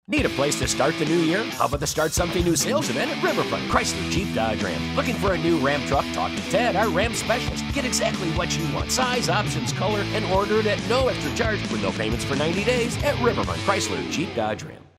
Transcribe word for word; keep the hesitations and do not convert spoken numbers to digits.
Need a place to start the new year? How about the Start Something New sales event at Riverfront Chrysler Jeep Dodge Ram? Looking for a new Ram truck? Talk to Ted, our Ram specialist. Get exactly what you want. Size, options, color, and order it at no extra charge with no payments for ninety days at Riverfront Chrysler Jeep Dodge Ram.